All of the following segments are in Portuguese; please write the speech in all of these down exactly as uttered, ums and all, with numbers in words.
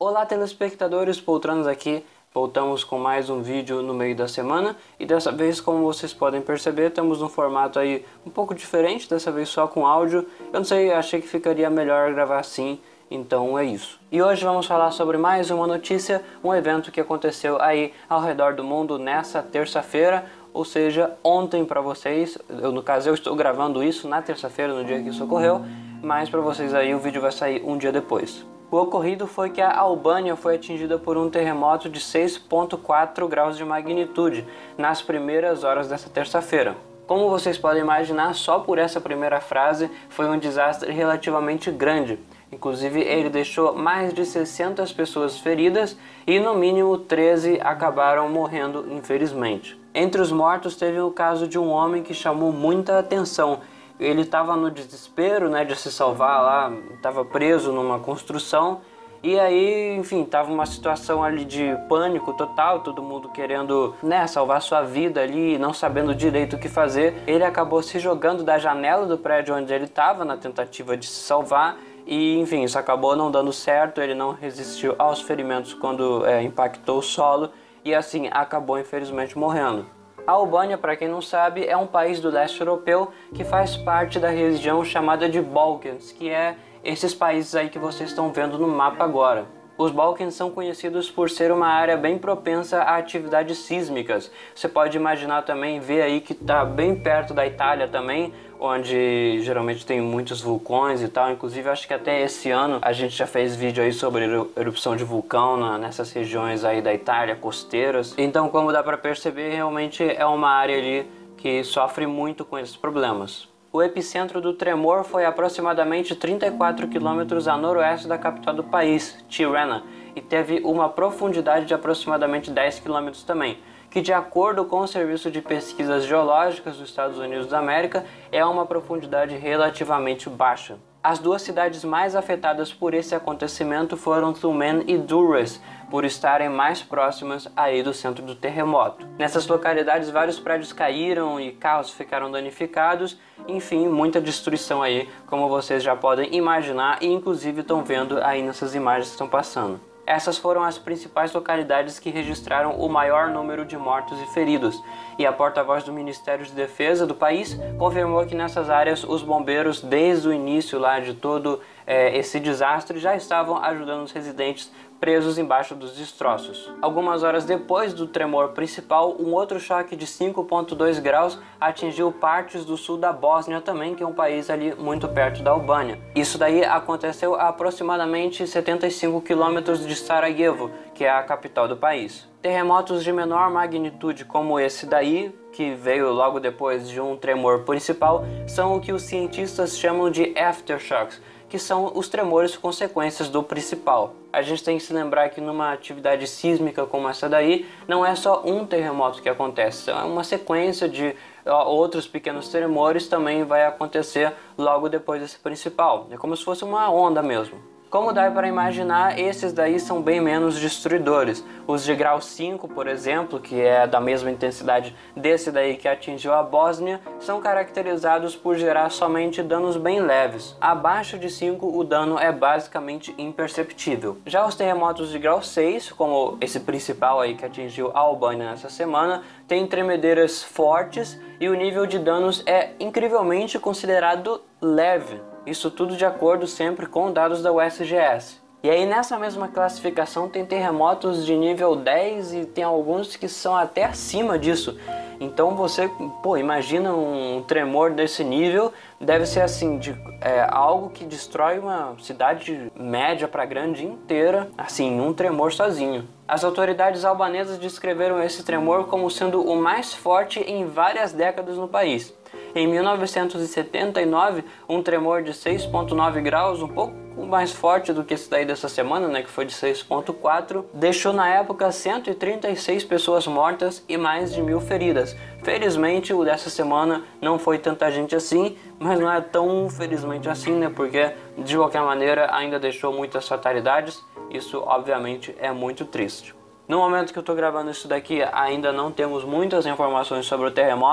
Olá telespectadores, Poltranos aqui, voltamos com mais um vídeo no meio da semana e dessa vez, como vocês podem perceber, estamos num formato aí um pouco diferente, dessa vez só com áudio. Eu não sei, achei que ficaria melhor gravar assim, então é isso. E hoje vamos falar sobre mais uma notícia, um evento que aconteceu aí ao redor do mundo nessa terça-feira, ou seja, ontem para vocês. Eu, no caso eu estou gravando isso na terça-feira, no dia que isso ocorreu, mas para vocês aí o vídeo vai sair um dia depois. O ocorrido foi que a Albânia foi atingida por um terremoto de seis ponto quatro graus de magnitude nas primeiras horas dessa terça-feira. Como vocês podem imaginar, só por essa primeira frase foi um desastre relativamente grande. Inclusive ele deixou mais de seiscentas pessoas feridas e no mínimo treze acabaram morrendo, infelizmente. Entre os mortos teve o caso de um homem que chamou muita atenção. Ele estava no desespero, né, de se salvar lá, estava preso numa construção e aí, enfim, estava uma situação ali de pânico total, todo mundo querendo, né, salvar sua vida ali, não sabendo direito o que fazer. Ele acabou se jogando da janela do prédio onde ele estava na tentativa de se salvar e, enfim, isso acabou não dando certo. Ele não resistiu aos ferimentos quando é, impactou o solo e assim acabou infelizmente morrendo. A Albânia, para quem não sabe, é um país do leste europeu que faz parte da região chamada de Balkans, que é esses países aí que vocês estão vendo no mapa agora. Os Balkans são conhecidos por ser uma área bem propensa a atividades sísmicas. Você pode imaginar também, ver aí que está bem perto da Itália também, onde geralmente tem muitos vulcões e tal. Inclusive acho que até esse ano a gente já fez vídeo aí sobre erupção de vulcão na, nessas regiões aí da Itália, costeiras. Então, como dá para perceber, realmente é uma área ali que sofre muito com esses problemas. O epicentro do tremor foi aproximadamente trinta e quatro quilômetros a noroeste da capital do país, Tirana, e teve uma profundidade de aproximadamente dez quilômetros também, que de acordo com o Serviço de Pesquisas Geológicas dos Estados Unidos da América é uma profundidade relativamente baixa. As duas cidades mais afetadas por esse acontecimento foram Tumen e Durrës, por estarem mais próximas aí do centro do terremoto. Nessas localidades vários prédios caíram e carros ficaram danificados, enfim, muita destruição aí, como vocês já podem imaginar e inclusive estão vendo aí nessas imagens que estão passando. Essas foram as principais localidades que registraram o maior número de mortos e feridos, e a porta-voz do Ministério de Defesa do país confirmou que nessas áreas os bombeiros, desde o início lá de todo é, esse desastre, já estavam ajudando os residentes presos embaixo dos destroços. Algumas horas depois do tremor principal, um outro choque de cinco ponto dois graus atingiu partes do sul da Bósnia também, que é um país ali muito perto da Albânia. Isso daí aconteceu a aproximadamente setenta e cinco quilômetros de Sarajevo, que é a capital do país. Terremotos de menor magnitude como esse daí, que veio logo depois de um tremor principal, são o que os cientistas chamam de aftershocks, que são os tremores consequências do principal. A gente tem que se lembrar que numa atividade sísmica como essa daí, não é só um terremoto que acontece, é uma sequência de outros pequenos tremores também vai acontecer logo depois desse principal. É como se fosse uma onda mesmo. Como dá para imaginar, esses daí são bem menos destruidores. Os de grau cinco, por exemplo, que é da mesma intensidade desse daí que atingiu a Bósnia, são caracterizados por gerar somente danos bem leves. Abaixo de cinco, o dano é basicamente imperceptível. Já os terremotos de grau seis, como esse principal aí que atingiu a Albânia nessa semana, tem tremedeiras fortes e o nível de danos é incrivelmente considerado leve. Isso tudo de acordo sempre com dados da U S G S. E aí nessa mesma classificação tem terremotos de nível dez e tem alguns que são até acima disso. Então você, pô, imagina um tremor desse nível, deve ser assim, de, é, algo que destrói uma cidade média para grande inteira, assim, um tremor sozinho. As autoridades albanesas descreveram esse tremor como sendo o mais forte em várias décadas no país. Em mil novecentos e setenta e nove, um tremor de seis ponto nove graus, um pouco mais forte do que esse daí dessa semana, né, que foi de seis ponto quatro, deixou na época cento e trinta e seis pessoas mortas e mais de mil feridas. Felizmente o dessa semana não foi tanta gente assim, mas não é tão felizmente assim, né, porque de qualquer maneira ainda deixou muitas fatalidades. Isso obviamente é muito triste. No momento que eu estou gravando isso daqui, ainda não temos muitas informações sobre o terremoto,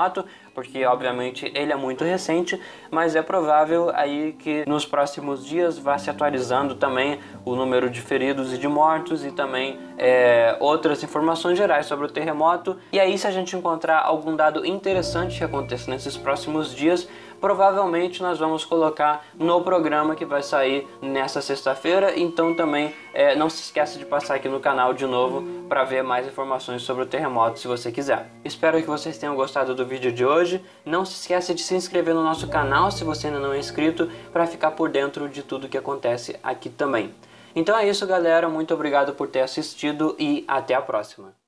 porque obviamente ele é muito recente, mas é provável aí que nos próximos dias vá se atualizando também o número de feridos e de mortos e também é, outras informações gerais sobre o terremoto. E aí, se a gente encontrar algum dado interessante que aconteça nesses próximos dias, provavelmente nós vamos colocar no programa que vai sair nessa sexta-feira. Então também é, não se esqueça de passar aqui no canal de novo para ver mais informações sobre o terremoto se você quiser. Espero que vocês tenham gostado do vídeo de hoje. Não se esqueça de se inscrever no nosso canal se você ainda não é inscrito, para ficar por dentro de tudo que acontece aqui também. Então é isso, galera, muito obrigado por ter assistido e até a próxima.